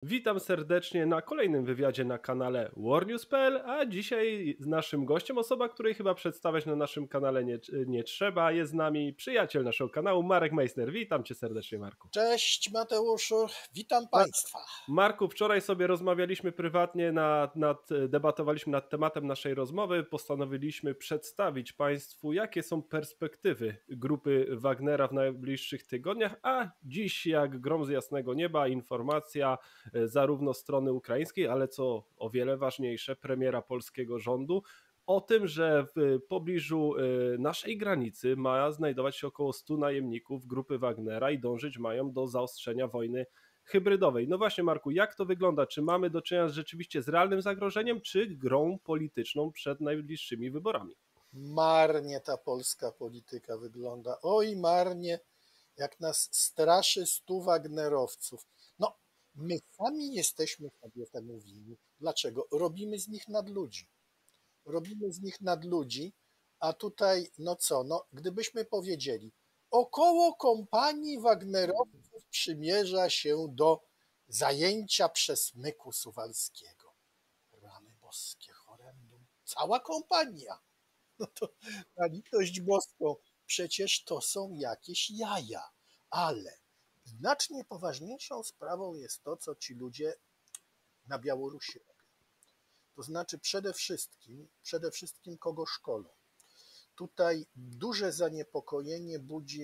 Witam serdecznie na kolejnym wywiadzie na kanale warnews.pl, a dzisiaj z naszym gościem, osoba, której chyba przedstawiać na naszym kanale nie trzeba, jest z nami przyjaciel naszego kanału, Marek Meissner. Witam cię serdecznie, Marku. Cześć Mateuszu, witam Państwa. Marku, wczoraj sobie rozmawialiśmy prywatnie, debatowaliśmy nad tematem naszej rozmowy, postanowiliśmy przedstawić Państwu, jakie są perspektywy grupy Wagnera w najbliższych tygodniach, a dziś jak grom z jasnego nieba informacja zarówno strony ukraińskiej, ale co o wiele ważniejsze, premiera polskiego rządu, o tym, że w pobliżu naszej granicy ma znajdować się około 100 najemników grupy Wagnera i dążyć mają do zaostrzenia wojny hybrydowej. No właśnie, Marku, jak to wygląda? Czy mamy do czynienia rzeczywiście z realnym zagrożeniem, czy grą polityczną przed najbliższymi wyborami? Marnie ta polska polityka wygląda. Oj, marnie, jak nas straszy 100 Wagnerowców. No, my sami jesteśmy sobie temu winni. Dlaczego? Robimy z nich nadludzi. Robimy z nich nadludzi, a tutaj, no co, no, gdybyśmy powiedzieli, około kompanii Wagnerowców przymierza się do zajęcia przesmyku suwalskiego. Rany boskie, horrendum. Cała kompania. No to na litość boską, przecież to są jakieś jaja. Ale znacznie poważniejszą sprawą jest to, co ci ludzie na Białorusi robią. To znaczy przede wszystkim kogo szkolą. Tutaj duże zaniepokojenie budzi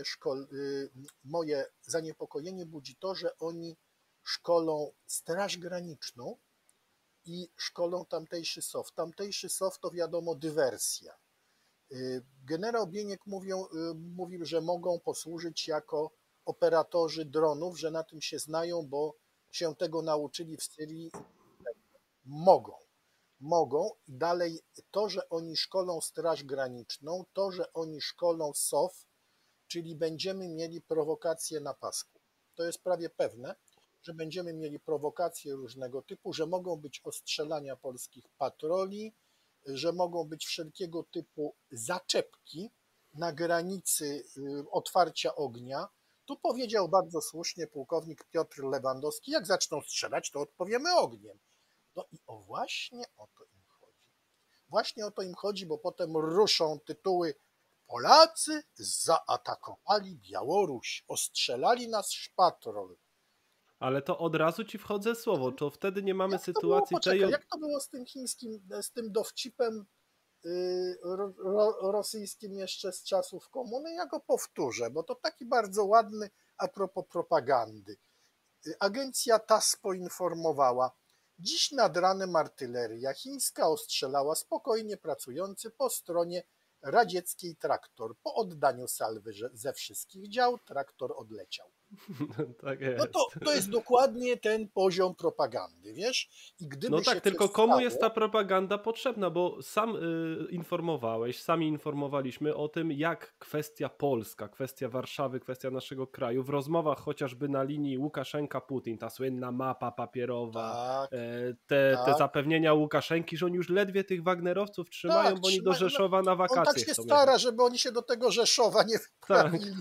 moje zaniepokojenie budzi to, że oni szkolą Straż Graniczną i szkolą tamtejszy SOW. Tamtejszy SOW to wiadomo dywersja. Generał Bieniek mówił, że mogą posłużyć jako operatorzy dronów, że na tym się znają, bo się tego nauczyli w Syrii. Mogą. I dalej to, że oni szkolą Straż Graniczną, to, że oni szkolą SOW, czyli będziemy mieli prowokacje na pasku. To jest prawie pewne, że będziemy mieli prowokacje różnego typu, że mogą być ostrzelania polskich patroli, że mogą być wszelkiego typu zaczepki na granicy otwarcia ognia. Tu powiedział bardzo słusznie pułkownik Piotr Lewandowski, jak zaczną strzelać, to odpowiemy ogniem. No i właśnie o to im chodzi. Właśnie o to im chodzi, bo potem ruszą tytuły: Polacy zaatakowali Białoruś, ostrzelali nas szpatrol. Ale to od razu ci wchodzę słowo, to wtedy nie mamy sytuacji Poczekaj, jak to było z tym chińskim, z tym dowcipem rosyjskim jeszcze z czasów komuny? Ja go powtórzę, bo to taki bardzo ładny a propos propagandy. Agencja TASS poinformowała: dziś nad ranem artyleria chińska ostrzelała spokojnie pracujący po stronie radzieckiej traktor. Po oddaniu salwy ze wszystkich dział traktor odleciał. Tak No jest. to jest dokładnie ten poziom propagandy, wiesz? I gdyby No tak, się tylko coś komu stało, jest ta propaganda potrzebna, bo sam informowałeś, sami informowaliśmy o tym, jak kwestia Polska, kwestia Warszawy, kwestia naszego kraju w rozmowach chociażby na linii Łukaszenka-Putin, ta słynna mapa papierowa, tak, te tak, zapewnienia Łukaszenki, że oni już ledwie tych wagnerowców trzymają, tak, bo oni do no, Rzeszowa na on tak wakacje się chcą stara, jechać. żeby oni się do tego Rzeszowa nie Tak. wyprawili.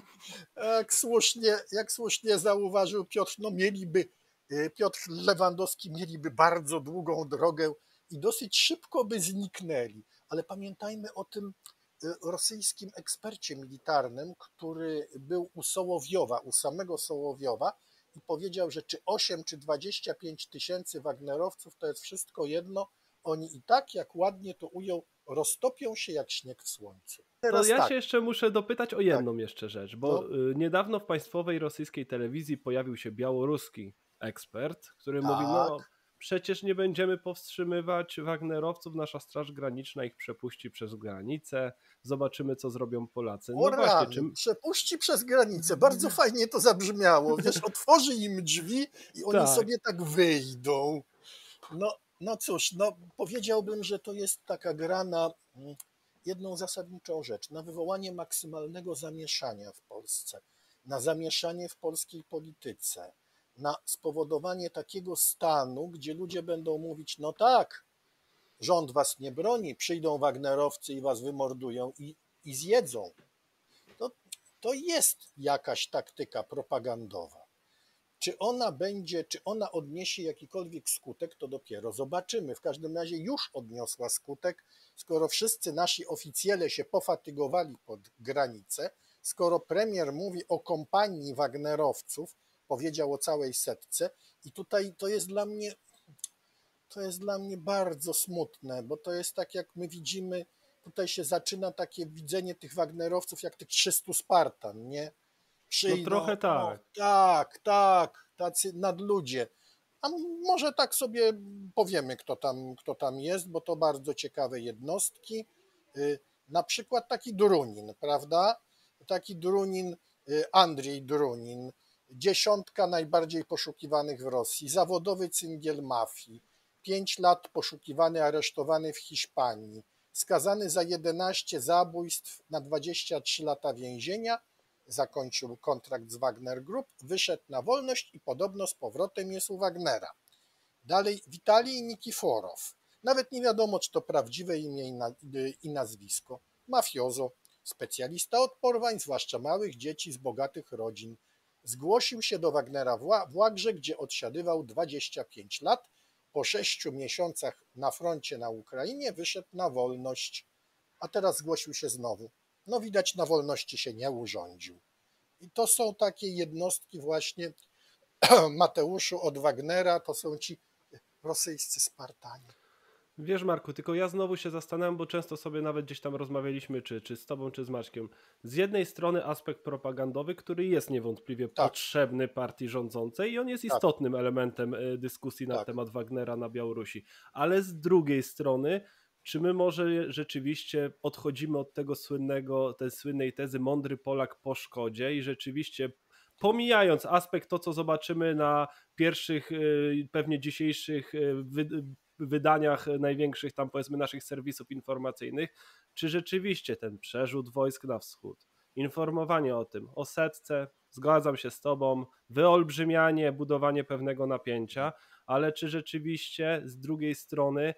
Jak słusznie zauważył Piotr, no Piotr Lewandowski mieliby bardzo długą drogę i dosyć szybko by zniknęli. Ale pamiętajmy o tym rosyjskim ekspercie militarnym, który był u samego Sołowiowa i powiedział, że czy 8 czy 25 tysięcy Wagnerowców to jest wszystko jedno, oni i tak, jak ładnie to ujął, roztopią się jak śnieg w słońcu. To Teraz ja tak, się jeszcze muszę dopytać o tak, jedną jeszcze rzecz, bo no niedawno w państwowej rosyjskiej telewizji pojawił się białoruski ekspert, który mówił, no tak, przecież nie będziemy powstrzymywać Wagnerowców, nasza Straż Graniczna ich przepuści przez granicę, zobaczymy co zrobią Polacy. o No właśnie, rany, czym... przepuści przez granicę, bardzo fajnie to zabrzmiało, wiesz, otworzy im drzwi i oni Tak, sobie tak wyjdą. No cóż, no powiedziałbym, że to jest taka gra na jedną zasadniczą rzecz, na wywołanie maksymalnego zamieszania w Polsce, na zamieszanie w polskiej polityce, na spowodowanie takiego stanu, gdzie ludzie będą mówić: no tak, rząd was nie broni, przyjdą Wagnerowcy i was wymordują i zjedzą. To, to jest jakaś taktyka propagandowa. Czy ona odniesie jakikolwiek skutek, to dopiero zobaczymy. W każdym razie już odniosła skutek, skoro wszyscy nasi oficjele się pofatygowali pod granicę, skoro premier mówi o kompanii wagnerowców, powiedział o całej setce i tutaj to jest dla mnie bardzo smutne, bo to jest tak, jak my widzimy, tutaj się zaczyna takie widzenie tych wagnerowców jak tych 300 Spartan, nie? No Przyjdą, trochę o, tak. tak, tacy nadludzie. A może tak sobie powiemy, kto tam jest, bo to bardzo ciekawe jednostki. Na przykład taki Drunin, prawda? Taki Drunin, Andrzej Drunin, dziesiątka najbardziej poszukiwanych w Rosji, zawodowy cyngiel mafii, 5 lat poszukiwany, aresztowany w Hiszpanii, skazany za 11 zabójstw na 23 lata więzienia, zakończył kontrakt z Wagner Group, wyszedł na wolność i podobno z powrotem jest u Wagnera. Dalej Witalij Nikiforow. Nawet nie wiadomo, czy to prawdziwe imię i nazwisko. Mafiozo, specjalista od porwań, zwłaszcza małych dzieci z bogatych rodzin. Zgłosił się do Wagnera w Łagrze, gdzie odsiadywał 25 lat. Po 6 miesiącach na froncie na Ukrainie wyszedł na wolność, a teraz zgłosił się znowu. No widać, na wolności się nie urządził. I to są takie jednostki właśnie, Mateuszu, od Wagnera, to są ci rosyjscy Spartanie. Wiesz, Marku, tylko ja znowu się zastanawiam, bo często sobie nawet gdzieś tam rozmawialiśmy, czy z tobą, czy z Maćkiem. Z jednej strony aspekt propagandowy, który jest niewątpliwie Tak, potrzebny partii rządzącej i on jest tak, istotnym elementem dyskusji na tak. temat Wagnera na Białorusi. Ale z drugiej strony, czy my może rzeczywiście odchodzimy od tej słynnej tezy mądry Polak po szkodzie i rzeczywiście pomijając aspekt to, co zobaczymy na pierwszych, pewnie dzisiejszych wydaniach największych tam powiedzmy naszych serwisów informacyjnych, czy rzeczywiście ten przerzut wojsk na wschód, informowanie o tym, o setce, zgadzam się z tobą, wyolbrzymianie, budowanie pewnego napięcia, ale czy rzeczywiście z drugiej strony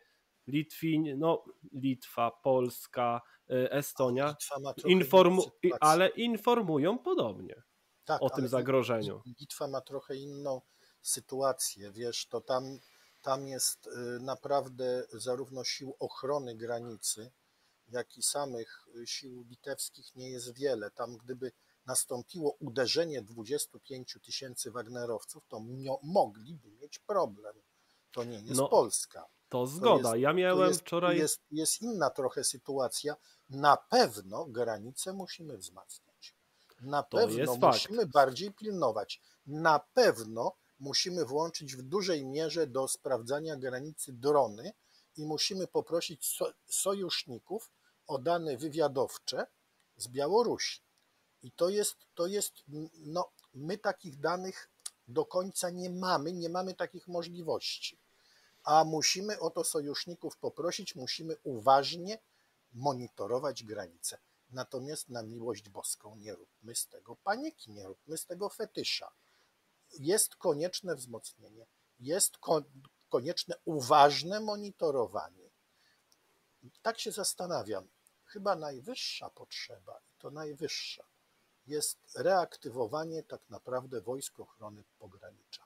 Litwa, Polska, Estonia, Litwa ma trochę inną sytuację. ale informują podobnie Tak, o tym ale zagrożeniu. Litwa ma trochę inną sytuację, wiesz, to tam jest naprawdę zarówno sił ochrony granicy, jak i samych sił litewskich nie jest wiele. Tam gdyby nastąpiło uderzenie 25 000 wagnerowców, to mogliby mieć problem. To nie jest No, Polska. to zgoda. Ja miałem wczoraj... Jest inna trochę sytuacja. Na pewno granice musimy wzmacniać. Na pewno musimy bardziej pilnować. Na pewno musimy włączyć w dużej mierze do sprawdzania granicy drony i musimy poprosić sojuszników o dane wywiadowcze z Białorusi. I to jest, no, my takich danych do końca nie mamy takich możliwości. A musimy o to sojuszników poprosić, musimy uważnie monitorować granice. Natomiast na miłość boską nie róbmy z tego paniki, nie róbmy z tego fetysza. Jest konieczne wzmocnienie, jest konieczne uważne monitorowanie. Tak się zastanawiam, chyba najwyższa potrzeba, i to najwyższa, jest reaktywowanie tak naprawdę Wojsk Ochrony Pogranicza.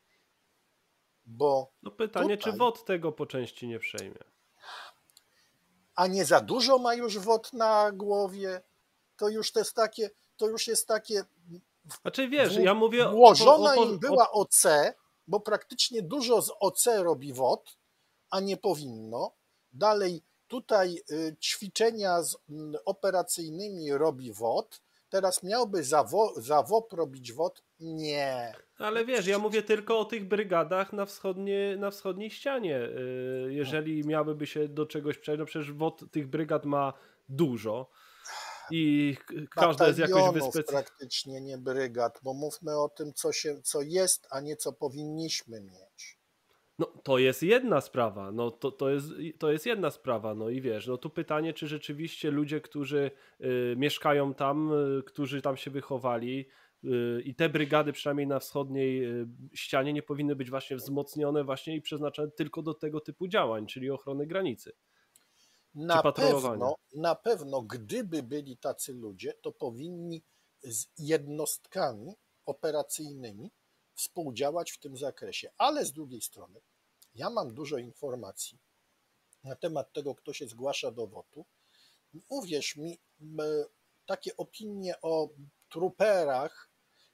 Bo no pytanie, tutaj, czy WOT tego po części nie przejmie? a nie za dużo ma już WOT na głowie, to już jest takie Znaczy wiesz, ja mówię włożona im była OC, bo praktycznie dużo z OC robi WOT, a nie powinno. Dalej tutaj ćwiczenia operacyjnymi robi WOT, teraz miałby za WOP robić WOT? Nie. Ale wiesz, ja mówię tylko o tych brygadach na wschodniej ścianie. Jeżeli miałyby się do czegoś przejść, no przecież WOT tych brygad ma dużo i każda jest jakoś wyspecjalizowana. Praktycznie, nie brygad, bo mówmy o tym, co jest, a nie co powinniśmy mieć. No to jest jedna sprawa, no to jest jedna sprawa, no i wiesz, no tu pytanie, czy rzeczywiście ludzie, którzy mieszkają tam, którzy tam się wychowali i te brygady przynajmniej na wschodniej ścianie nie powinny być właśnie wzmocnione właśnie i przeznaczone tylko do tego typu działań, czyli ochrony granicy. Na pewno, gdyby byli tacy ludzie, to powinni z jednostkami operacyjnymi współdziałać w tym zakresie. Ale z drugiej strony, ja mam dużo informacji na temat tego, kto się zgłasza do WOT-u. Uwierz mi, takie opinie o truperach,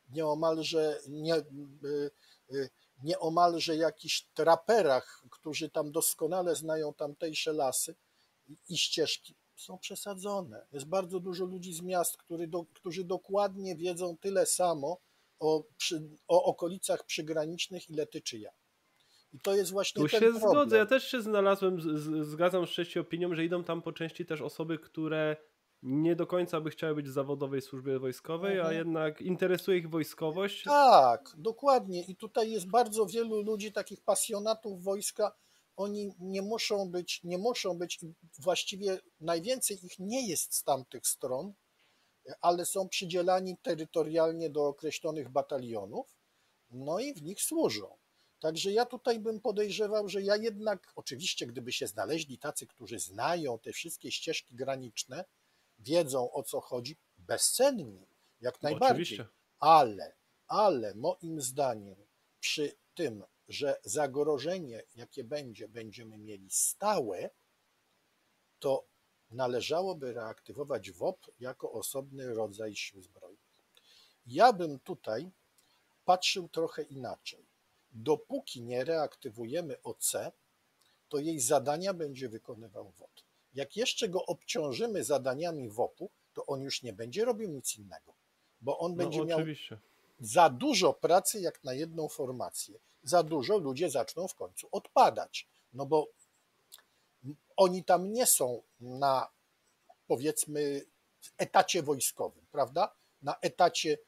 nieomalże jakichś traperach, którzy tam doskonale znają tamtejsze lasy i ścieżki, są przesadzone. Jest bardzo dużo ludzi z miast, którzy dokładnie wiedzą tyle samo o okolicach przygranicznych, ile ty czy ja. I to jest właśnie Tu ten się zgodzę, ja problem. też się znalazłem, zgadzam się z trzecią opinią, że idą tam po części też osoby, które nie do końca by chciały być w zawodowej służbie wojskowej, a Mhm. jednak interesuje ich wojskowość. Tak, dokładnie. I tutaj jest bardzo wielu ludzi, takich pasjonatów wojska. Oni nie muszą być, i właściwie najwięcej ich nie jest z tamtych stron, ale są przydzielani terytorialnie do określonych batalionów, no i w nich służą. Także ja tutaj bym podejrzewał, że ja jednak, oczywiście, gdyby się znaleźli tacy, którzy znają te wszystkie ścieżki graniczne, wiedzą o co chodzi, bezcenni, jak najbardziej, Oczywiście. ale moim zdaniem przy tym, że zagrożenie, jakie będziemy mieli stałe, to należałoby reaktywować WOP jako osobny rodzaj sił zbrojnych. Ja bym tutaj patrzył trochę inaczej. Dopóki nie reaktywujemy OC, to jej zadania będzie wykonywał WOT. Jak jeszcze go obciążymy zadaniami WOP-u, to on już nie będzie robił nic innego, bo on No będzie miał oczywiście. za dużo pracy jak na jedną formację. Za dużo, ludzie zaczną w końcu odpadać, no bo oni tam nie są na, powiedzmy, etacie wojskowym, prawda? Na etacie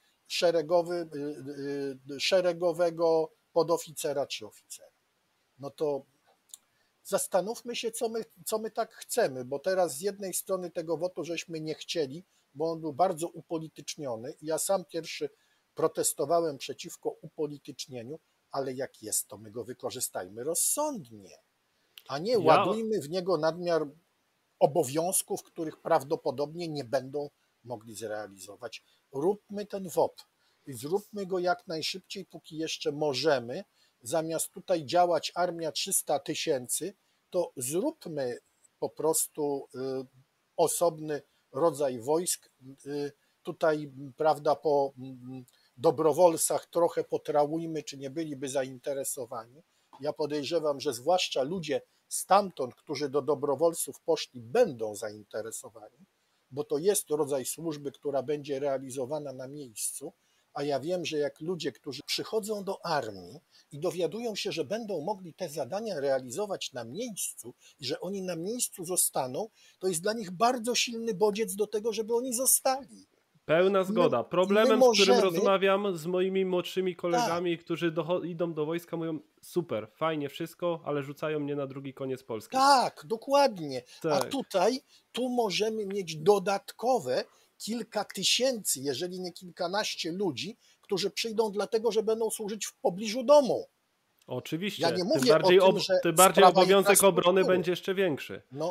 szeregowego podoficera czy oficera. No to zastanówmy się, co my tak chcemy, bo teraz z jednej strony tego WOT-u żeśmy nie chcieli, bo on był bardzo upolityczniony. Ja sam pierwszy protestowałem przeciwko upolitycznieniu, ale jak jest, to my go wykorzystajmy rozsądnie, a nie Ja ładujmy w niego nadmiar obowiązków, których prawdopodobnie nie będą mogli zrealizować. Róbmy ten WOP i zróbmy go jak najszybciej, póki jeszcze możemy. Zamiast tutaj działać armia 300 000, to zróbmy po prostu osobny rodzaj wojsk. Tutaj, prawda, po dobrowolcach trochę potrałujmy, czy nie byliby zainteresowani. Ja podejrzewam, że zwłaszcza ludzie stamtąd, którzy do dobrowolców poszli, będą zainteresowani, bo to jest rodzaj służby, która będzie realizowana na miejscu, a ja wiem, że jak ludzie, którzy przychodzą do armii i dowiadują się, że będą mogli te zadania realizować na miejscu i że oni na miejscu zostaną, to jest dla nich bardzo silny bodziec do tego, żeby oni zostali. pełna My, zgoda. my Problemem, z którym możemy, rozmawiam z moimi młodszymi tak, kolegami, którzy idą do wojska, mówią super, fajnie wszystko, ale rzucają mnie na drugi koniec Polski. tak, dokładnie. A Tak. tu możemy mieć dodatkowe kilka tysięcy, jeżeli nie kilkanaście ludzi, którzy przyjdą dlatego, że będą służyć w pobliżu domu. Ja Oczywiście. nie Tym mówię o bardziej, tym, że tym bardziej sprawa obowiązek obrony infrastruktury. będzie jeszcze większy. No,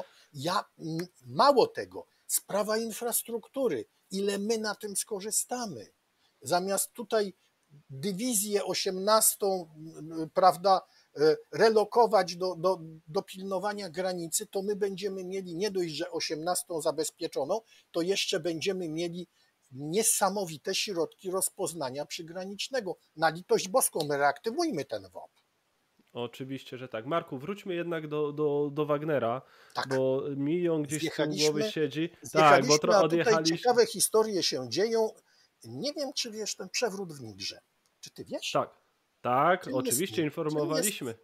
mało tego, sprawa infrastruktury, ile my na tym skorzystamy. Zamiast tutaj dywizję 18, prawda, relokować do pilnowania granicy, to my będziemy mieli nie dość, że 18 zabezpieczoną, to jeszcze będziemy mieli niesamowite środki rozpoznania przygranicznego. Na litość boską, my reaktywujmy ten WOP. Oczywiście, że tak. Marku, wróćmy jednak do Wagnera, Tak, bo mi ją gdzieś z tyłu głowy zjechaliśmy, siedzi. Tak, bo zjechaliśmy, a tutaj odjechaliśmy. ciekawe historie się dzieją. Nie wiem, czy wiesz ten przewrót w Nigrze. Czy ty wiesz? Tak, tak, Czym jest, oczywiście czym jest informowaliśmy.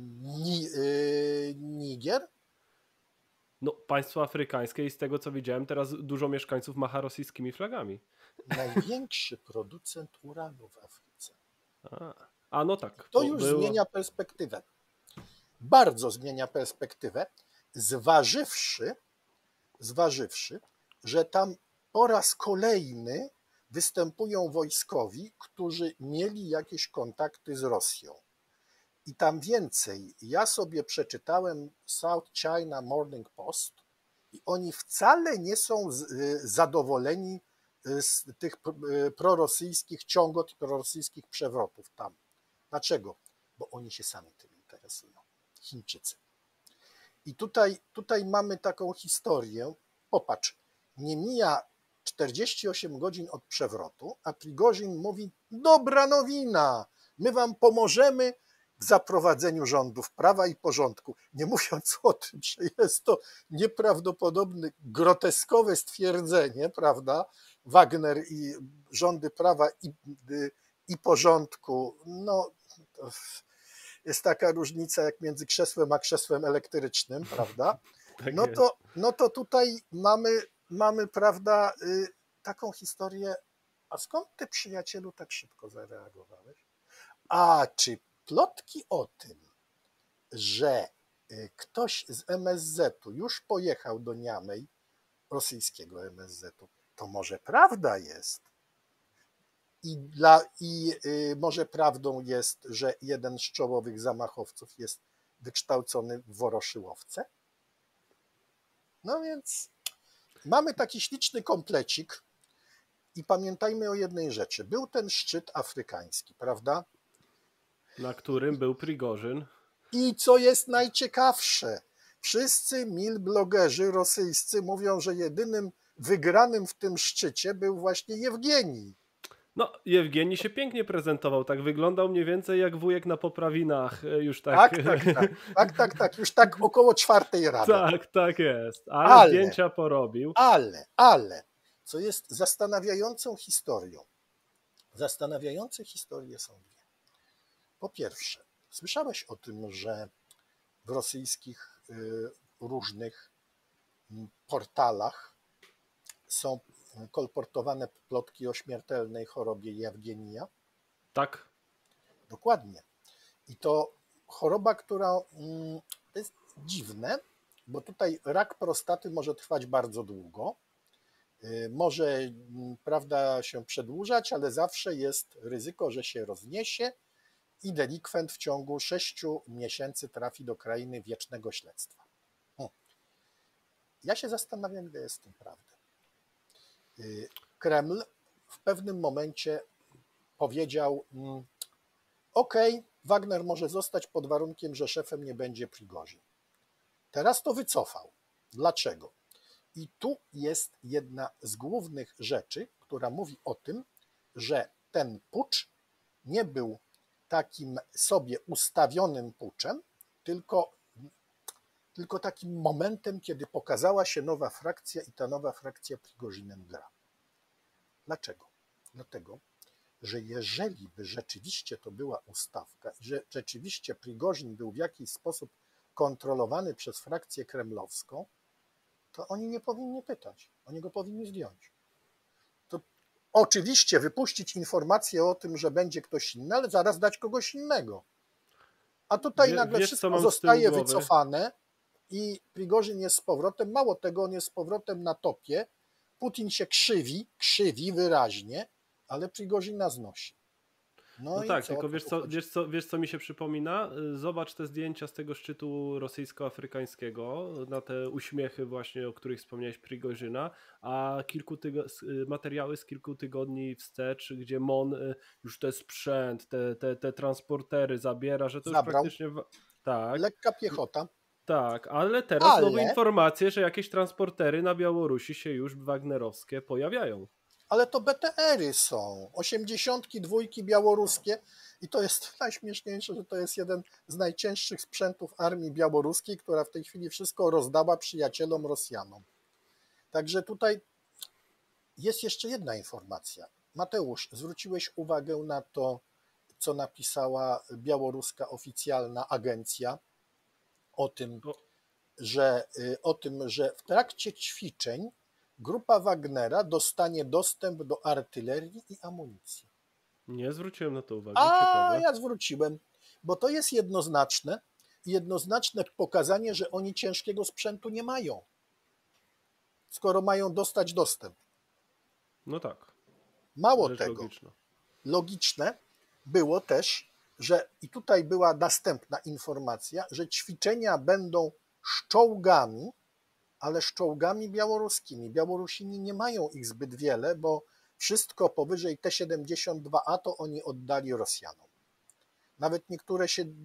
Niger? No, państwo afrykańskie i z tego co widziałem, teraz dużo mieszkańców macha rosyjskimi flagami. Największy producent uranu w Afryce. A no tak, To to już było. zmienia perspektywę. Bardzo zmienia perspektywę, zważywszy, że tam po raz kolejny występują wojskowi, którzy mieli jakieś kontakty z Rosją. I tam więcej. Ja sobie przeczytałem South China Morning Post i oni wcale nie są zadowoleni z tych prorosyjskich ciągot i prorosyjskich przewrotów tam. Dlaczego? Bo oni się sami tym interesują. Chińczycy. I tutaj mamy taką historię. Popatrz, nie mija 48 godzin od przewrotu, a Prigożin mówi: dobra nowina, my wam pomożemy w zaprowadzeniu rządów prawa i porządku. Nie mówiąc o tym, że jest to nieprawdopodobne, groteskowe stwierdzenie, prawda? Wagner i rządy prawa i porządku, no to jest taka różnica jak między krzesłem a krzesłem elektrycznym, prawda? Tak No to tutaj mamy, prawda, taką historię. A skąd ty, przyjacielu, tak szybko zareagowałeś? A czy plotki o tym, że ktoś z MSZ-u już pojechał do Niamey, rosyjskiego MSZ-u, to może prawda jest? I może prawdą jest, że jeden z czołowych zamachowców jest wykształcony w Woroszyłowce? No więc mamy taki śliczny komplecik i pamiętajmy o jednej rzeczy. Był ten szczyt afrykański, prawda? Na którym był Prigożyn. I co jest najciekawsze, wszyscy milblogerzy rosyjscy mówią, że jedynym wygranym w tym szczycie był właśnie Jewgenij. No, Jewgenij się pięknie prezentował, tak wyglądał mniej więcej jak wujek na poprawinach, już tak. Tak, już tak około 4 rano. Tak jest, ale zdjęcia porobił. Ale, co jest zastanawiającą historią, zastanawiające historie są dwie. Po pierwsze, słyszałeś o tym, że w rosyjskich różnych portalach są kolportowane plotki o śmiertelnej chorobie Jewgenija? Tak. Dokładnie. I to choroba, która to jest dziwne, bo tutaj rak prostaty może trwać bardzo długo, może, prawda, się przedłużać, ale zawsze jest ryzyko, że się rozniesie i delikwent w ciągu 6 miesięcy trafi do krainy wiecznego śledztwa. Ja się zastanawiam, ile jest w tym prawdy. Kreml w pewnym momencie powiedział: OK, Wagner może zostać pod warunkiem, że szefem nie będzie Prigożin. Teraz to wycofał. Dlaczego? I tu jest jedna z głównych rzeczy, która mówi o tym, że ten pucz nie był takim sobie ustawionym puczem, tylko takim momentem, kiedy pokazała się nowa frakcja i ta nowa frakcja Prigożinem gra. Dlaczego? Dlatego, że jeżeli by rzeczywiście to była ustawka i że rzeczywiście Prigożin był w jakiś sposób kontrolowany przez frakcję kremlowską, to oni nie powinni pytać, oni go powinni zdjąć. To oczywiście wypuścić informację o tym, że będzie ktoś inny, ale zaraz dać kogoś innego. A tutaj nagle wszystko zostaje wycofane i Prigożin jest z powrotem, mało tego, on jest z powrotem na topie, Putin się krzywi wyraźnie, ale Prigożina znosi. No tak, tylko wiesz co mi się przypomina? Zobacz te zdjęcia z tego szczytu rosyjsko-afrykańskiego, na te uśmiechy właśnie, o których wspomniałeś, Prigożyna, a materiały z kilku tygodni wstecz, gdzie MON już te sprzęt, te transportery zabiera, że to zabrał. Już praktycznie... Tak. Lekka piechota. Tak, ale teraz znowu informacje, że jakieś transportery na Białorusi się już wagnerowskie pojawiają. Ale to BTR-y są, 82 białoruskie i to jest najśmieszniejsze, że to jest jeden z najcięższych sprzętów armii białoruskiej, która w tej chwili wszystko rozdała przyjacielom Rosjanom. Także tutaj jest jeszcze jedna informacja. Mateusz, zwróciłeś uwagę na to, co napisała białoruska oficjalna agencja o tym, że w trakcie ćwiczeń grupa Wagnera dostanie dostęp do artylerii i amunicji. Nie zwróciłem na to uwagi. A ja zwróciłem, bo to jest jednoznaczne pokazanie, że oni ciężkiego sprzętu nie mają, skoro mają dostać dostęp. No tak. Mało tego, logiczne było też, że i tutaj była następna informacja, że ćwiczenia będą z czołgami, ale z czołgami białoruskimi. Białorusini nie mają ich zbyt wiele, bo wszystko powyżej T-72A to oni oddali Rosjanom. nawet niektóre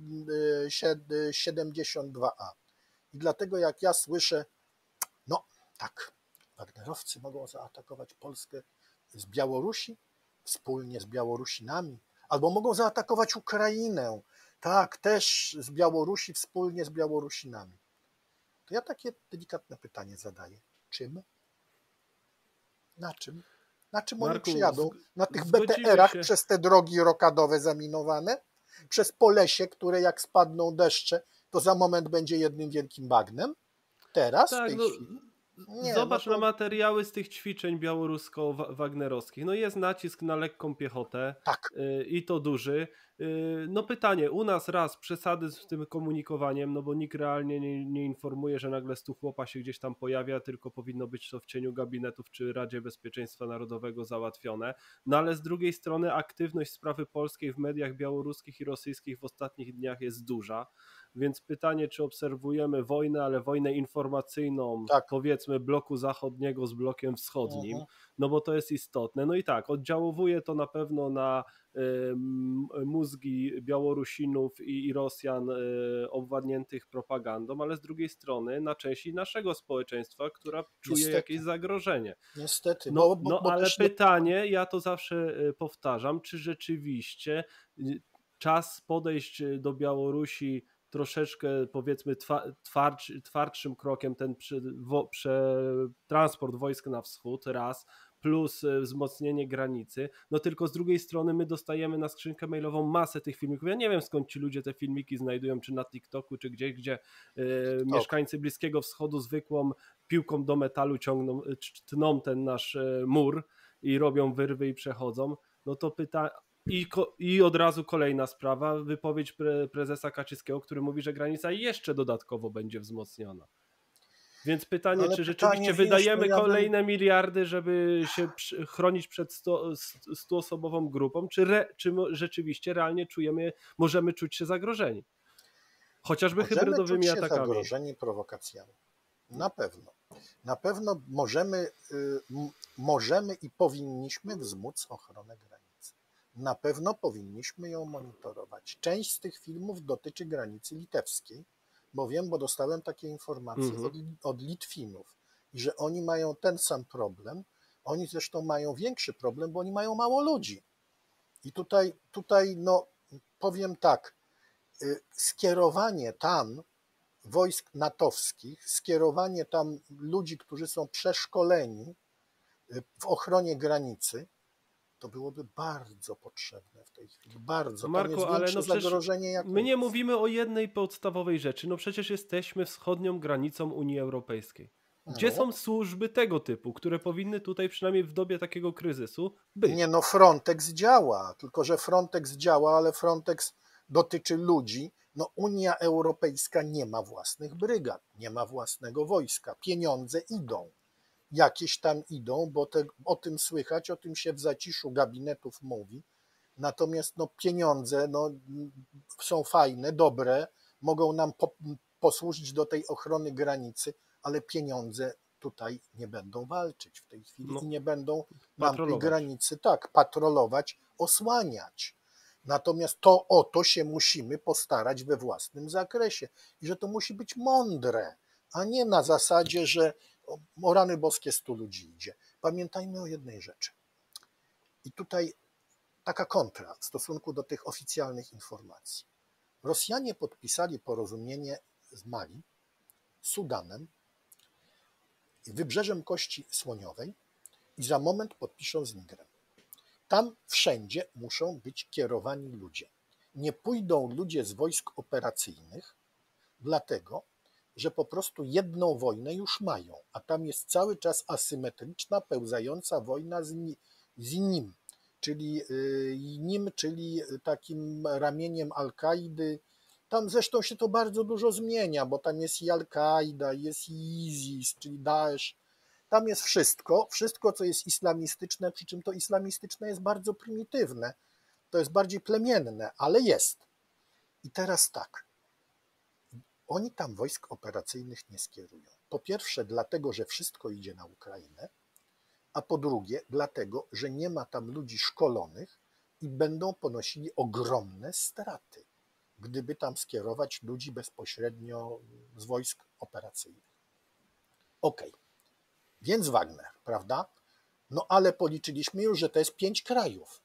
72A. I dlatego jak ja słyszę, no tak, Wagnerowcy mogą zaatakować Polskę z Białorusi, wspólnie z Białorusinami, albo mogą zaatakować Ukrainę, tak, też z Białorusi, wspólnie z Białorusinami. To ja takie delikatne pytanie zadaję. Czym? Na czym? Na czym oni Marku, przyjadą? Na tych zgodzimy BTR-ach się. przez te drogi rokadowe zaminowane? Przez Polesie, które jak spadną deszcze, to za moment będzie jednym wielkim bagnem? Teraz, w Tak, tej no chwili? Nie, no zobacz na to materiały z tych ćwiczeń białorusko-wagnerowskich. No jest nacisk na lekką piechotę tak. i to duży. No pytanie, u nas raz przesady z tym komunikowaniem, no bo nikt realnie nie informuje, że nagle 100 chłopa się gdzieś tam pojawia, tylko powinno być to w cieniu gabinetów czy Radzie Bezpieczeństwa Narodowego załatwione. No ale z drugiej strony aktywność sprawy polskiej w mediach białoruskich i rosyjskich w ostatnich dniach jest duża. Więc pytanie, czy obserwujemy wojnę, ale wojnę informacyjną, Tak. powiedzmy bloku zachodniego z blokiem wschodnim, Mhm. no bo to jest istotne. No i tak, oddziałuje to na pewno na mózgi Białorusinów i Rosjan obwadniętych propagandą, ale z drugiej strony na części naszego społeczeństwa, która czuje jakieś Niestety, zagrożenie. niestety, No ale też nie... pytanie, ja to zawsze powtarzam, czy rzeczywiście czas podejść do Białorusi troszeczkę powiedzmy twardszym krokiem ten transport wojsk na wschód raz, plus wzmocnienie granicy, no tylko z drugiej strony my dostajemy na skrzynkę mailową masę tych filmików, ja nie wiem skąd ci ludzie te filmiki znajdują, czy na TikToku, czy gdzieś, gdzie TikTok. mieszkańcy Bliskiego Wschodu zwykłą piłką do metalu tną ten nasz mur i robią wyrwy i przechodzą, no to I od razu kolejna sprawa, wypowiedź prezesa Kaczyńskiego, który mówi, że granica jeszcze dodatkowo będzie wzmocniona. Więc pytanie, Ale czy pytanie, rzeczywiście wiesz, no wydajemy ja bym... kolejne miliardy, żeby się chronić przed 100-osobową grupą, czy rzeczywiście realnie możemy czuć się zagrożeni? Chociażby Możemy czuć hybrydowymi się atakami. zagrożeni prowokacjami. Na pewno. Na pewno możemy i powinniśmy wzmóc ochronę granicy. Na pewno powinniśmy ją monitorować. Część z tych filmów dotyczy granicy litewskiej, bo wiem, bo dostałem takie informacje od Litwinów, i że oni mają ten sam problem. Oni zresztą mają większy problem, bo oni mają mało ludzi. I tutaj no, powiem tak, skierowanie tam wojsk natowskich, skierowanie tam ludzi, którzy są przeszkoleni w ochronie granicy, to byłoby bardzo potrzebne w tej chwili. Bardzo. No Tam Marku, jest ale większe no przecież zagrożenie jak my nie nic. mówimy o jednej podstawowej rzeczy. No przecież jesteśmy wschodnią granicą Unii Europejskiej. Gdzie No. są służby tego typu, które powinny tutaj przynajmniej w dobie takiego kryzysu Nie być? no, Frontex działa, tylko że Frontex działa, ale Frontex dotyczy ludzi. No Unia Europejska nie ma własnych brygad, nie ma własnego wojska. Pieniądze idą. Jakieś tam idą, bo o tym słychać, o tym się w zaciszu gabinetów mówi. Natomiast no, pieniądze no, są fajne, dobre, mogą nam posłużyć do tej ochrony granicy, ale pieniądze tutaj nie będą walczyć w tej chwili No, i nie będą nam tej patrolować. granicy tak patrolować, osłaniać. Natomiast o to się musimy postarać we własnym zakresie i że to musi być mądre, a nie na zasadzie, że o rany boskie 100 ludzi idzie. Pamiętajmy o jednej rzeczy. I tutaj taka kontra w stosunku do tych oficjalnych informacji. Rosjanie podpisali porozumienie z Mali, Sudanem, Wybrzeżem Kości Słoniowej i za moment podpiszą z Nigrem. Tam wszędzie muszą być kierowani ludzie. Nie pójdą ludzie z wojsk operacyjnych, dlatego że po prostu jedną wojnę już mają, a tam jest cały czas asymetryczna, pełzająca wojna z nim, czyli takim ramieniem Al-Kaidy. Tam zresztą się to bardzo dużo zmienia, bo tam jest i Al-Kaida, jest i ISIS, czyli Daesh. Tam jest wszystko co jest islamistyczne, przy czym to islamistyczne jest bardzo prymitywne. To jest bardziej plemienne, ale jest. I teraz tak. Oni tam wojsk operacyjnych nie skierują. Po pierwsze dlatego, że wszystko idzie na Ukrainę, a po drugie dlatego, że nie ma tam ludzi szkolonych i będą ponosili ogromne straty, gdyby tam skierować ludzi bezpośrednio z wojsk operacyjnych. Okej, więc Wagner, prawda? No ale policzyliśmy już, że to jest 5 krajów.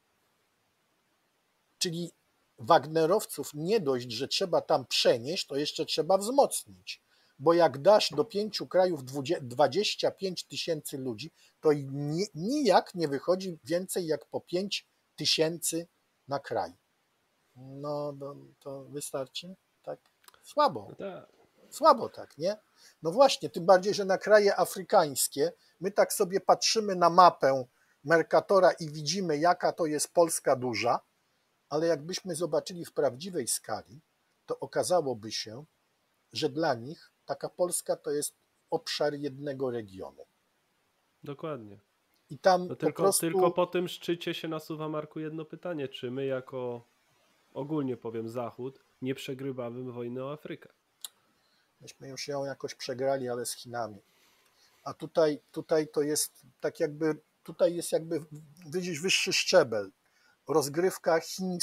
Czyli Wagnerowców nie dość, że trzeba tam przenieść, to jeszcze trzeba wzmocnić. Bo jak dasz do 5 krajów 25 tysięcy ludzi, to nijak nie wychodzi więcej jak po 5 tysięcy na kraj. No to wystarczy? Tak słabo. No tak. Słabo tak, nie? No właśnie, tym bardziej, że na kraje afrykańskie my tak sobie patrzymy na mapę Mercatora i widzimy, jaka to jest Polska duża, ale jakbyśmy zobaczyli w prawdziwej skali, to okazałoby się, że dla nich taka Polska to jest obszar jednego regionu. Dokładnie. I tam No po prostu... tylko po tym szczycie się nasuwa, Marku, jedno pytanie. Czy my jako, ogólnie powiem, Zachód, nie przegrywamy wojny o Afrykę? Myśmy już ją jakoś przegrali, ale z Chinami. A tutaj to jest tak jakby, tutaj jest jakby wyższy szczebel. Rozgrywka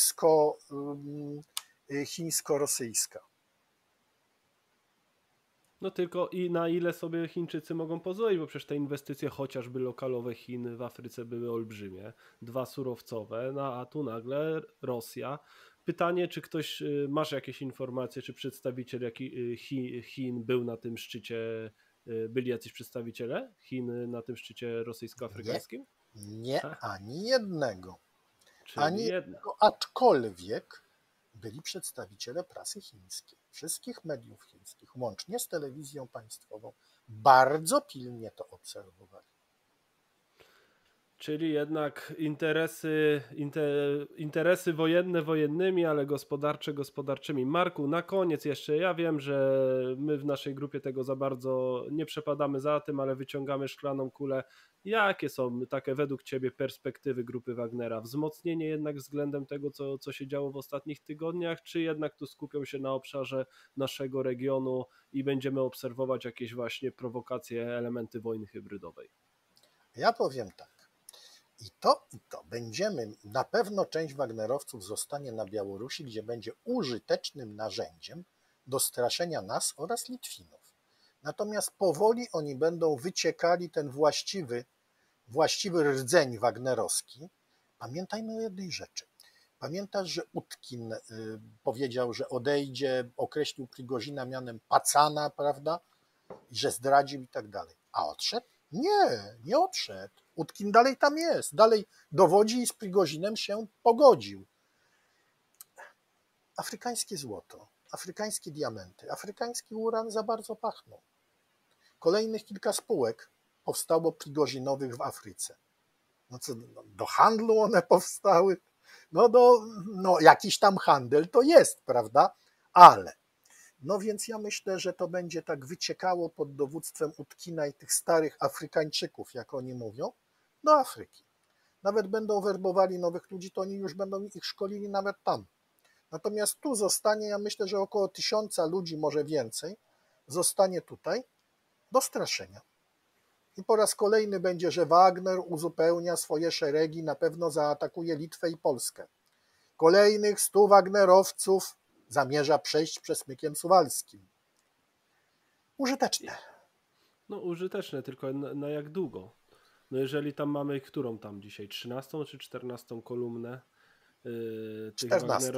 chińsko-rosyjska. No tylko i na ile sobie Chińczycy mogą pozwolić, bo przecież te inwestycje chociażby lokalowe Chin w Afryce były olbrzymie, 2 surowcowe, no a tu nagle Rosja. Pytanie, czy ktoś, masz jakieś informacje, czy przedstawiciel Chin był na tym szczycie, byli jacyś przedstawiciele Chin na tym szczycie rosyjsko-afrykańskim? Nie, ani jednego. Czyli Ani jednak. jednego, aczkolwiek byli przedstawiciele prasy chińskiej, wszystkich mediów chińskich, łącznie z telewizją państwową, bardzo pilnie to obserwowali. Czyli jednak interesy wojenne wojennymi, ale gospodarcze gospodarczymi. Marku, na koniec jeszcze, ja wiem, że my w naszej grupie tego za bardzo nie przepadamy za tym, ale wyciągamy szklaną kulę. Jakie są takie według Ciebie perspektywy grupy Wagnera? Wzmocnienie jednak względem tego, co się działo w ostatnich tygodniach, czy jednak tu skupią się na obszarze naszego regionu i będziemy obserwować jakieś właśnie prowokacje, elementy wojny hybrydowej? Ja powiem tak. I to. Będziemy, na pewno część Wagnerowców zostanie na Białorusi, gdzie będzie użytecznym narzędziem do straszenia nas oraz Litwinów. Natomiast powoli oni będą wyciekali ten właściwy rdzeń wagnerowski. Pamiętajmy o jednej rzeczy. Pamiętasz, że Utkin powiedział, że odejdzie, określił Prigozina mianem pacana, prawda? I że zdradził i tak dalej. A odszedł? Nie odszedł. Utkin dalej tam jest, dalej dowodzi i z Prigozinem się pogodził. Afrykańskie złoto, afrykańskie diamenty, afrykański uran za bardzo pachną. Kolejnych kilka spółek powstało Prigozinowych w Afryce. No co, do handlu one powstały? No jakiś tam handel to jest, prawda? Ale no więc ja myślę, że to będzie tak wyciekało pod dowództwem Utkina i tych starych Afrykańczyków, jak oni mówią, do Afryki. Nawet będą werbowali nowych ludzi, to oni już będą ich szkolili nawet tam. Natomiast tu zostanie, ja myślę, że około 1000 ludzi, może więcej, zostanie tutaj do straszenia. I po raz kolejny będzie, że Wagner uzupełnia swoje szeregi, na pewno zaatakuje Litwę i Polskę. Kolejnych 100 Wagnerowców zamierza przejść przesmykiem suwalskim. Użyteczne. No użyteczne, tylko na jak długo? No jeżeli tam mamy, którą tam dzisiaj, 13 czy 14 kolumnę tych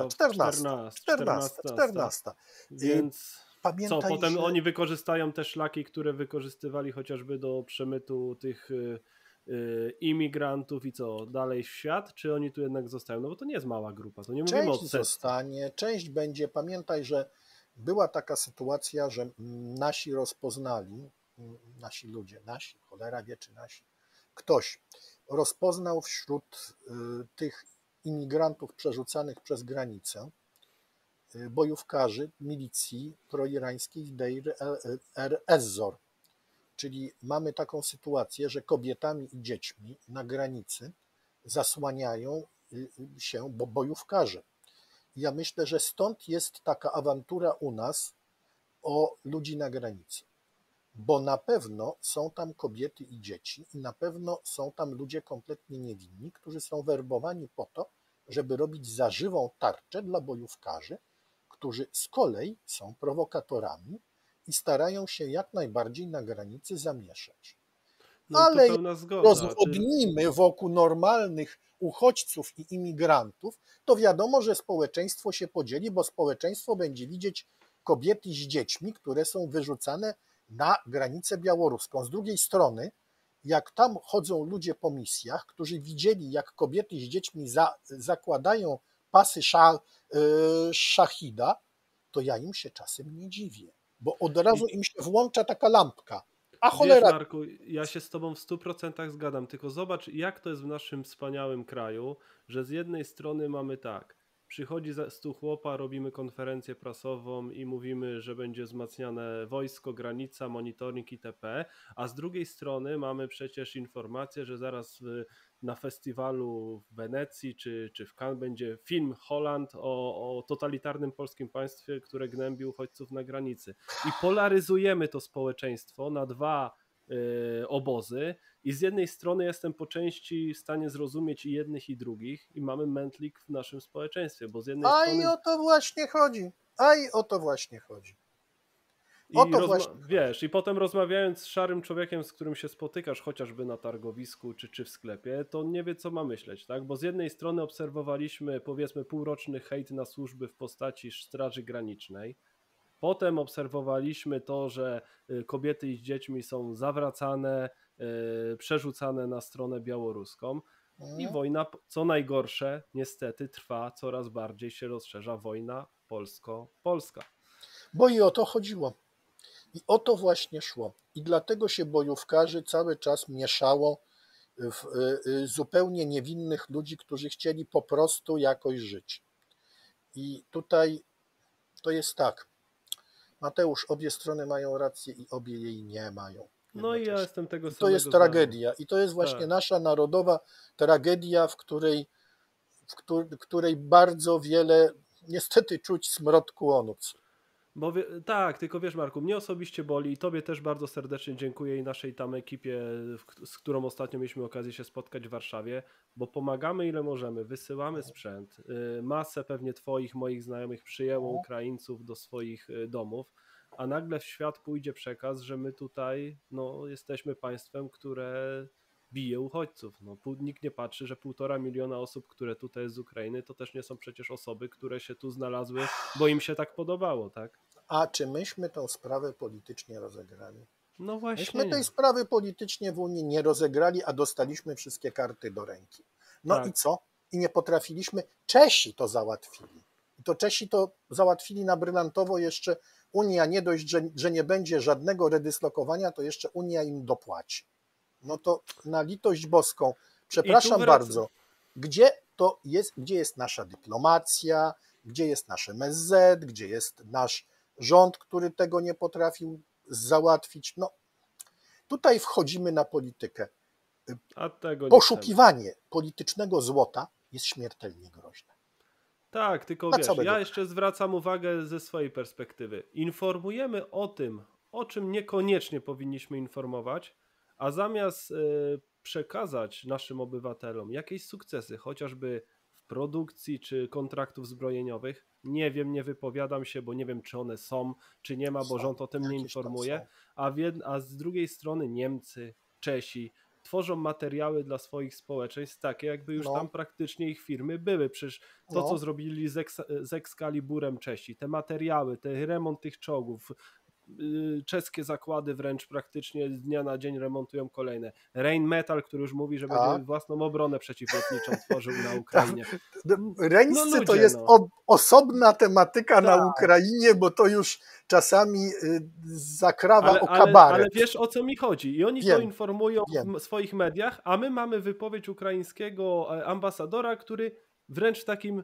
14. Więc pamiętaj, co, potem że... oni wykorzystają te szlaki, które wykorzystywali chociażby do przemytu tych imigrantów i co, dalej w świat, czy oni tu jednak zostają? No bo to nie jest mała grupa, to nie mówimy o setce. Część zostanie, część będzie, pamiętaj, że była taka sytuacja, że nasi rozpoznali, nasi ludzie, cholera wie czy nasi, ktoś rozpoznał wśród tych imigrantów przerzucanych przez granicę bojówkarzy milicji proirańskiej Deir ez-Zor. Czyli mamy taką sytuację, że kobietami i dziećmi na granicy zasłaniają się bojówkarze. Ja myślę, że stąd jest taka awantura u nas o ludzi na granicy. Bo na pewno są tam kobiety i dzieci i na pewno są tam ludzie kompletnie niewinni, którzy są werbowani po to, żeby robić zażywą tarczę dla bojówkarzy, którzy z kolei są prowokatorami i starają się jak najbardziej na granicy zamieszać. No i tu Ale jak pełna zgoda. rozwodnimy wokół normalnych uchodźców i imigrantów, to wiadomo, że społeczeństwo się podzieli, bo społeczeństwo będzie widzieć kobiety z dziećmi, które są wyrzucane na granicę białoruską. Z drugiej strony, jak tam chodzą ludzie po misjach, którzy widzieli, jak kobiety z dziećmi zakładają pasy szachida, to ja im się czasem nie dziwię, bo od razu im się włącza taka lampka. A Wiesz, cholera, Marku, ja się z tobą w 100% zgadzam, tylko zobacz, jak to jest w naszym wspaniałym kraju, że z jednej strony mamy tak, przychodzi z tu chłopa, robimy konferencję prasową i mówimy, że będzie wzmacniane wojsko, granica, monitoring itp., a z drugiej strony mamy przecież informację, że zaraz na festiwalu w Wenecji czy w Cannes będzie film Holland o totalitarnym polskim państwie, które gnębi uchodźców na granicy. I polaryzujemy to społeczeństwo na dwa obozy i z jednej strony jestem po części w stanie zrozumieć i jednych i drugich i mamy mętlik w naszym społeczeństwie, bo z jednej a i strony o to właśnie chodzi. A i o to właśnie chodzi. O i to właśnie chodzi. wiesz, i potem rozmawiając z szarym człowiekiem, z którym się spotykasz chociażby na targowisku czy w sklepie, to on nie wie, co ma myśleć, tak? Bo z jednej strony obserwowaliśmy, powiedzmy, półroczny hejt na służby w postaci Straży Granicznej. Potem obserwowaliśmy to, że kobiety z dziećmi są zawracane, przerzucane na stronę białoruską i wojna, co najgorsze, niestety trwa, coraz bardziej się rozszerza wojna polsko-polska. Bo i o to chodziło. I o to właśnie szło. I dlatego się bojówkarzy cały czas mieszało w zupełnie niewinnych ludzi, którzy chcieli po prostu jakoś żyć. I tutaj to jest tak. Mateusz, obie strony mają rację i obie jej nie mają. No i ja jestem tego I to samego jest zdania. tragedia. I to jest właśnie nasza narodowa tragedia, w której bardzo wiele niestety czuć smrad kłonoc. Bo tak, tylko wiesz, Marku, mnie osobiście boli i tobie też bardzo serdecznie dziękuję i naszej tam ekipie, z którą ostatnio mieliśmy okazję się spotkać w Warszawie, bo pomagamy ile możemy, wysyłamy sprzęt, masę pewnie twoich, moich znajomych przyjęło Ukraińców do swoich domów, a nagle w świat pójdzie przekaz, że my tutaj jesteśmy państwem, które bije uchodźców. Nikt nie patrzy, że 1,5 miliona osób, które tutaj jest z Ukrainy, to też nie są przecież osoby, które się tu znalazły, bo im się tak podobało, tak? A czy myśmy tę sprawę politycznie rozegrali? No właśnie. Myśmy tej sprawy politycznie w Unii nie rozegrali, a dostaliśmy wszystkie karty do ręki. Tak. I co? I nie potrafiliśmy. Czesi to załatwili. I to Czesi to załatwili na brylantowo jeszcze. Unia nie dość, że nie będzie żadnego redyslokowania, to jeszcze Unia im dopłaci. No to na litość boską, przepraszam bardzo, gdzie jest nasza dyplomacja, gdzie jest nasz MSZ, gdzie jest nasz rząd, który tego nie potrafił załatwić. Tutaj wchodzimy na politykę. Poszukiwanie politycznego złota jest śmiertelnie groźne. Tak, tylko wiesz, ja jeszcze zwracam uwagę ze swojej perspektywy. Informujemy o tym, o czym niekoniecznie powinniśmy informować, a zamiast przekazać naszym obywatelom jakieś sukcesy, chociażby w produkcji czy kontraktów zbrojeniowych, nie wiem, nie wypowiadam się, bo nie wiem, czy one są, czy nie ma, bo rząd o tym nie informuje, a z drugiej strony Niemcy, Czesi tworzą materiały dla swoich społeczeństw takie, jakby już tam praktycznie ich firmy były. Przecież to, co zrobili z Excaliburem Czesi, te materiały, ten remont tych czołgów, czeskie zakłady wręcz praktycznie z dnia na dzień remontują kolejne. Rheinmetall, który już mówi, że będzie własną obronę przeciwlotniczą tworzył na Ukrainie. Reńscy to jest osobna tematyka na Ukrainie, bo to już czasami zakrawa o kabaret. Ale wiesz, o co mi chodzi. I oni to informują w swoich mediach, a my mamy wypowiedź ukraińskiego ambasadora, który wręcz takim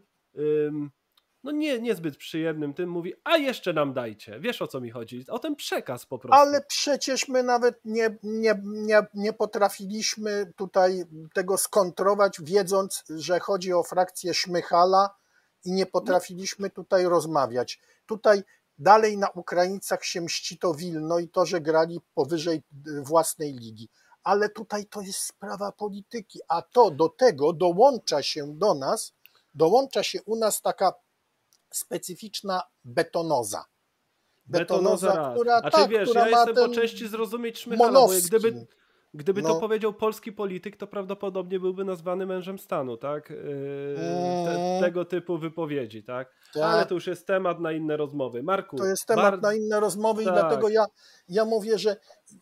niezbyt przyjemnym tym mówi, a jeszcze nam dajcie. Wiesz, o co mi chodzi? O ten przekaz po prostu. Ale przecież my nawet nie potrafiliśmy tutaj tego skontrować, wiedząc, że chodzi o frakcję Szmychala i nie potrafiliśmy tutaj rozmawiać. Tutaj dalej na Ukraińcach się mści to Wilno i to, że grali powyżej własnej ligi. Ale tutaj to jest sprawa polityki, a to do tego dołącza się do nas dołącza się u nas taka specyficzna betonoza. Betonoza raz. która, A czy tak, wiesz, która ja ma jestem po ten części zrozumieć Szmychala, bo monowski. gdyby to No. powiedział polski polityk, to prawdopodobnie byłby nazwany mężem stanu, tak? Tego typu wypowiedzi, tak? Tak. Ale to już jest temat na inne rozmowy. Marku, To jest temat na inne rozmowy tak. I dlatego ja mówię, że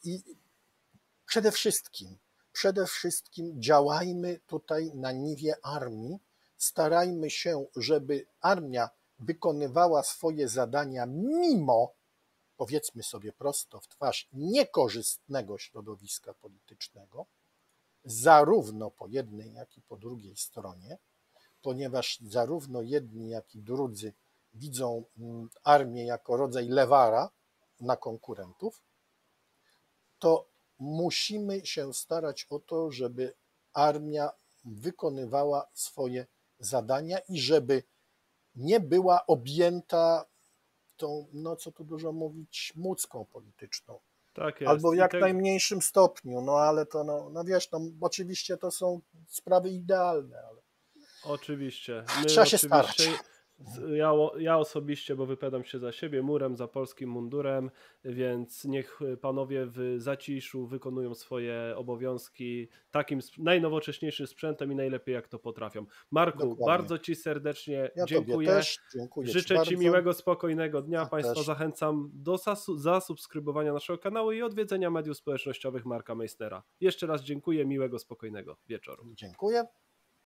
przede wszystkim działajmy tutaj na niwie armii, starajmy się, żeby armia wykonywała swoje zadania mimo, powiedzmy sobie prosto w twarz, niekorzystnego środowiska politycznego, zarówno po jednej, jak i po drugiej stronie, ponieważ zarówno jedni, jak i drudzy widzą armię jako rodzaj lewara na konkurentów, to musimy się starać o to, żeby armia wykonywała swoje zadania i żeby nie była objęta tą, no co tu dużo mówić, mucką polityczną. Tak jest. Albo w jak najmniejszym stopniu, no ale to, no wiesz, no, oczywiście to są sprawy idealne, ale oczywiście. Trzeba się starać. Ja osobiście, bo wypowiadam się za siebie, murem za polskim mundurem, więc niech panowie w zaciszu wykonują swoje obowiązki takim najnowocześniejszym sprzętem i najlepiej jak to potrafią. Marku, Dokładnie. bardzo ci serdecznie dziękuję. Tobie też dziękuję. Życzę ci miłego, spokojnego dnia. Ja Państwa też. zachęcam do zasubskrybowania naszego kanału i odwiedzenia mediów społecznościowych Marka Meissnera. Jeszcze raz dziękuję, miłego, spokojnego wieczoru. Dziękuję.